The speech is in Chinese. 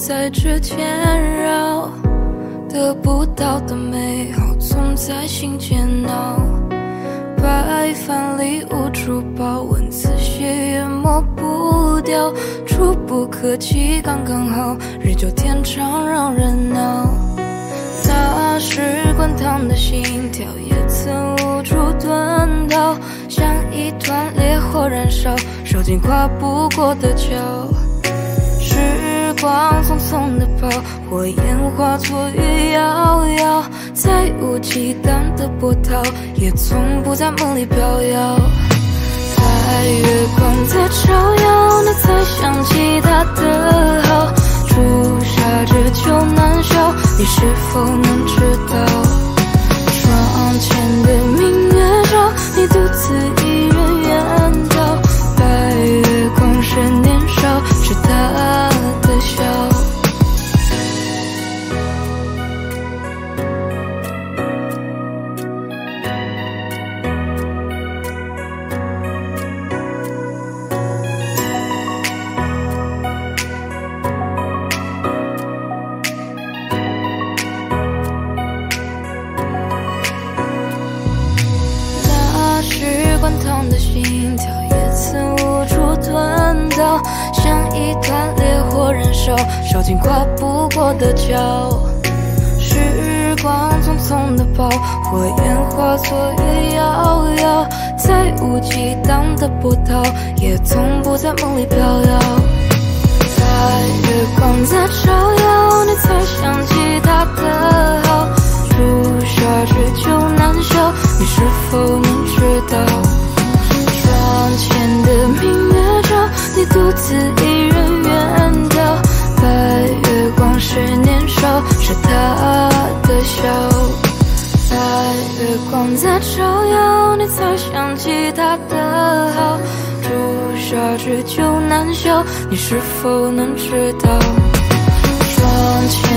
在指尖绕，得不到的美好总在心间闹。白饭里无处抱，文字写也抹不掉，触不可及刚刚好，日久天长让人恼。那时滚烫的心跳也曾无处遁逃，像一团烈火燃烧，烧尽跨不过的桥。时光匆匆地跑，火焰化作雨遥遥，再无忌惮的波涛，也从不在梦里飘摇。在月光在照耀，你才想起他的好，朱砂痣就难消，你是否能知道？窗前的明月照，你独自一人远逃，白月光是年少，是他的笑。滚烫的心跳也曾无处遁逃，像一团烈火燃烧，烧尽跨不过的桥。时光匆匆地跑，火焰化作雨遥遥，再无忌惮的波涛，也从不在梦里飘摇。在月光在照耀，你才想起他的好，朱砂痣就难消，你是否能知道？窗前的明月照，你独自一人远逃，白月光是年少，是他的笑。在月光在照耀，你才想起他的好，朱砂痣就难消，你是否能知道？窗前